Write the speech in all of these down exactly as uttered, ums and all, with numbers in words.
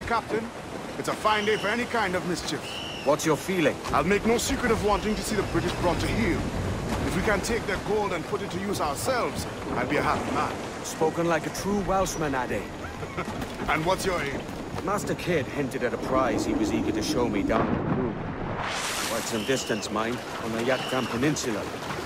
Captain. It's a fine day for any kind of mischief. What's your feeling? I'll make no secret of wanting to see the British brought to heel. If we can take their gold and put it to use ourselves, I'll be a happy man. Spoken like a true Welshman, Addy. And what's your aim? Master Kidd hinted at a prize he was eager to show me down in Peru. Quite some distance, mind, on the Yucatan Peninsula.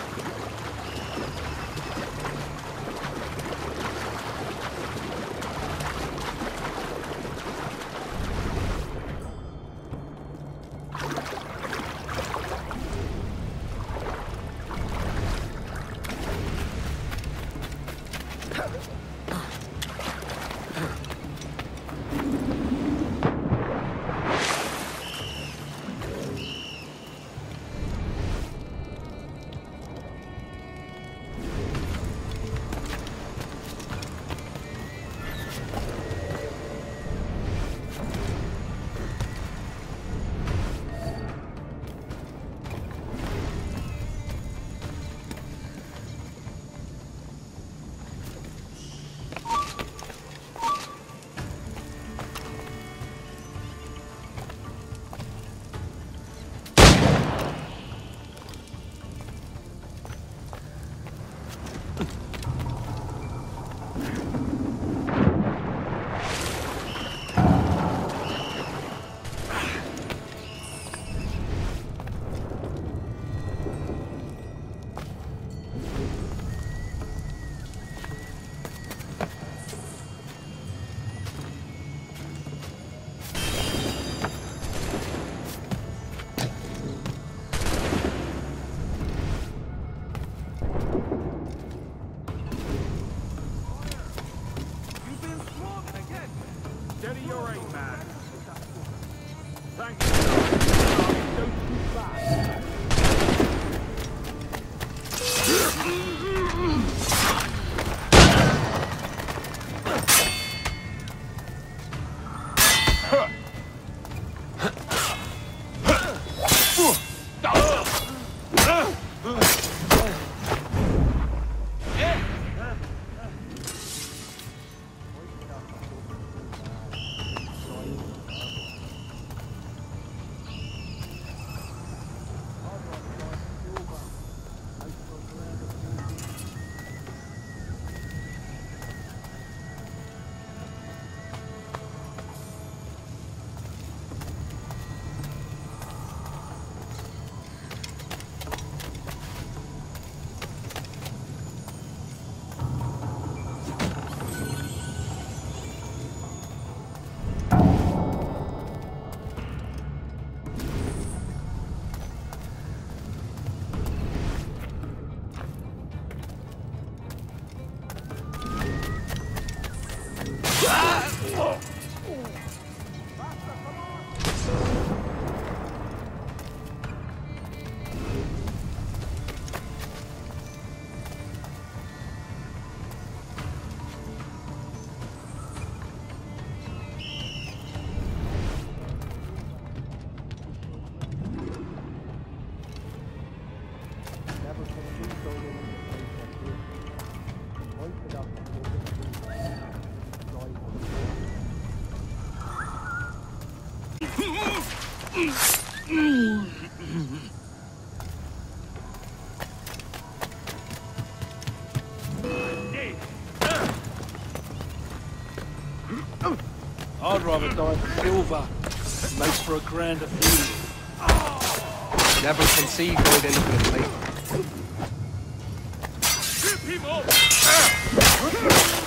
I'd rather die for silver. Makes for a grander feeling. Never concede good innocently. Rip him up!